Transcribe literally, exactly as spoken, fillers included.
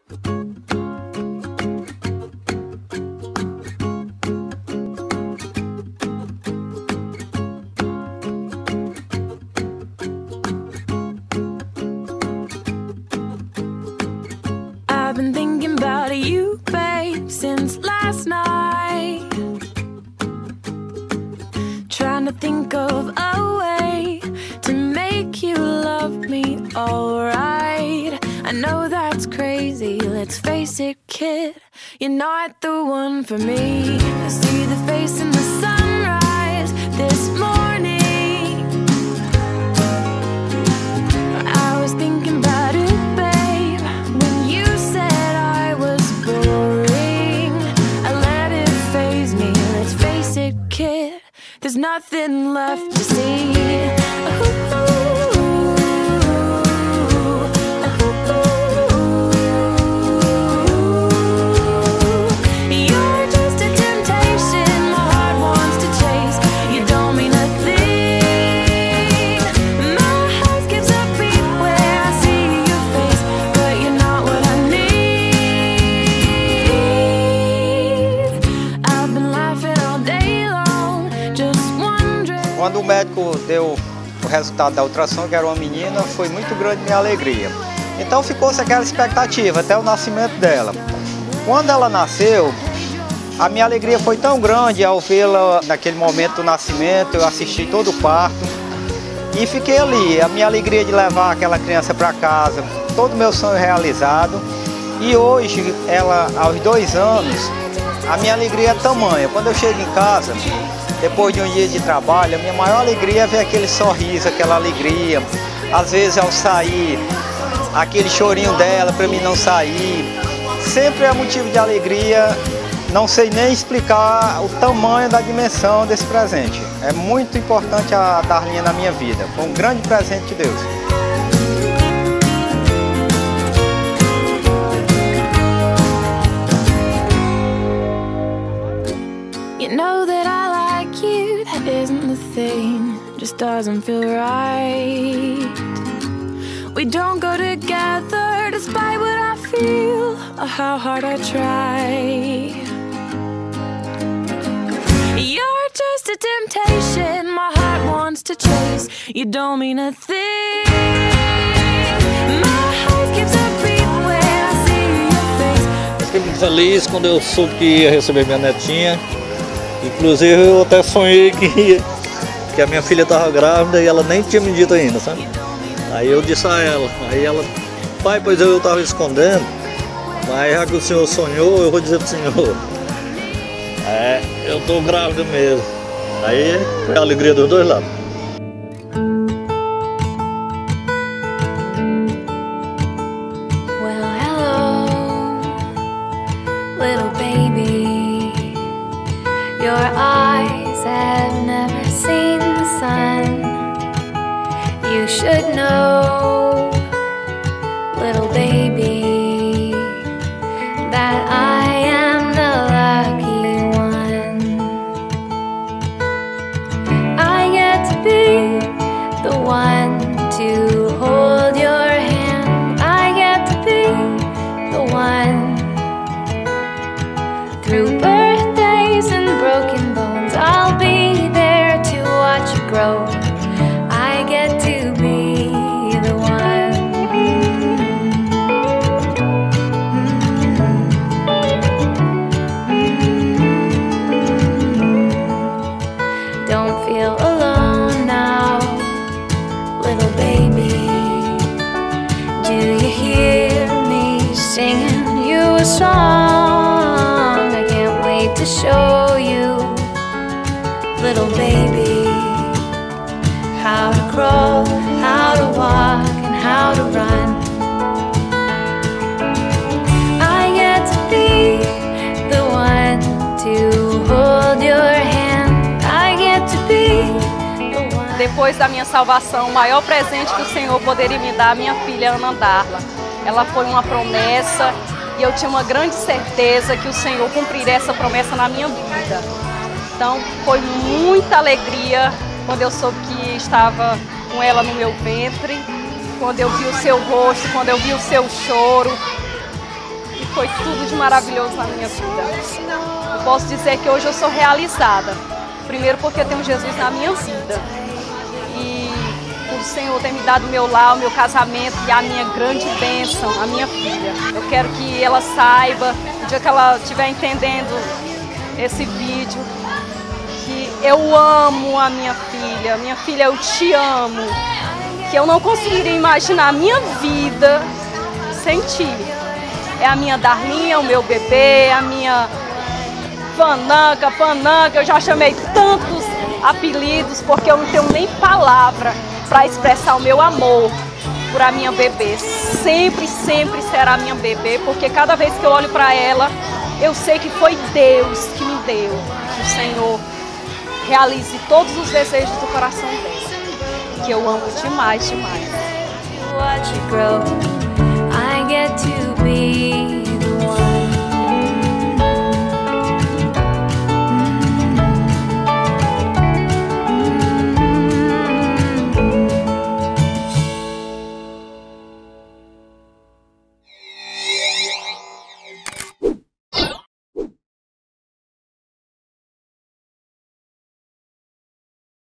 I've been thinking about you, babe, since last night. Trying to think of a way to make you love me alright. I know that's crazy, let's face it, kid, you're not the one for me. I see the face in the sunrise this morning. I was thinking about it, babe, when you said I was boring. I let it faze me, let's face it, kid, there's nothing left to see. Ooh. Quando o médico deu o resultado da ultrassom, que era uma menina, foi muito grande minha alegria. Então ficou-se aquela expectativa até o nascimento dela. Quando ela nasceu, a minha alegria foi tão grande ao vê-la naquele momento do nascimento. Eu assisti todo o parto e fiquei ali. A minha alegria de levar aquela criança para casa, todo o meu sonho realizado. E hoje, ela aos dois anos, a minha alegria é tamanha. Quando eu chego em casa, depois de um dia de trabalho, a minha maior alegria é ver aquele sorriso, aquela alegria. Às vezes, ao sair, aquele chorinho dela para mim não sair. Sempre é motivo de alegria. Não sei nem explicar o tamanho da dimensão desse presente. É muito importante a Darlinha na minha vida. Foi um grande presente de Deus. You know that I like you, that isn't the thing, just doesn't feel right. We don't go together despite what I feel or how hard I try. You're just a temptation my heart wants to chase. You don't mean a thing. My heart skips a beat when I see your face. Fiquei muito feliz quando eu soube que ia receber minha netinha. Inclusive eu até sonhei que, que a minha filha estava grávida e ela nem tinha me dito ainda, sabe? Aí eu disse a ela, aí ela, pai, pois eu estava escondendo, mas já que o senhor sonhou, eu vou dizer pro senhor. É, eu tô grávida mesmo. Aí foi a alegria dos dois lados. Well, hello, little baby. Your eyes have never seen the sun. You should know, little baby, that I am the lucky one. I get to be the one to hold your hand. I get to be the one through birthdays and broken bones. I'll be there to watch you grow. I get to be the one. Don't feel alone now, little baby. Do you hear me singing you a song? I can't wait to show you, little baby, how to crawl, how to walk, and how to run. I get to be the one to hold your hand. I get to be the one. Depois da minha salvação, o maior presente que o Senhor poderia me dar, minha filha Ana Darla. Ela foi uma promessa e eu tinha uma grande certeza que o Senhor cumpriria essa promessa na minha vida. Então, foi muita alegria quando eu soube que estava com ela no meu ventre, quando eu vi o seu rosto, quando eu vi o seu choro. foi tudo de maravilhoso na minha vida. Eu posso dizer que hoje eu sou realizada. Primeiro porque eu tenho Jesus na minha vida. E o Senhor tem me dado o meu lar, o meu casamento e a minha grande bênção, a minha filha. Eu quero que ela saiba, no dia que ela estiver entendendo esse vídeo, que eu amo a minha filha. Minha filha, eu te amo. Que eu não conseguiria imaginar a minha vida sem ti. É a minha Darlinha, o meu bebê, a minha Pananca, Pananca. Eu já chamei tantos apelidos porque eu não tenho nem palavra para expressar o meu amor por a minha bebê. Sempre, sempre será minha bebê, porque cada vez que eu olho para ela, eu sei que foi Deus que me deu. Que o Senhor realize todos os desejos do coração dela, que eu amo demais, demais. Watch you grow.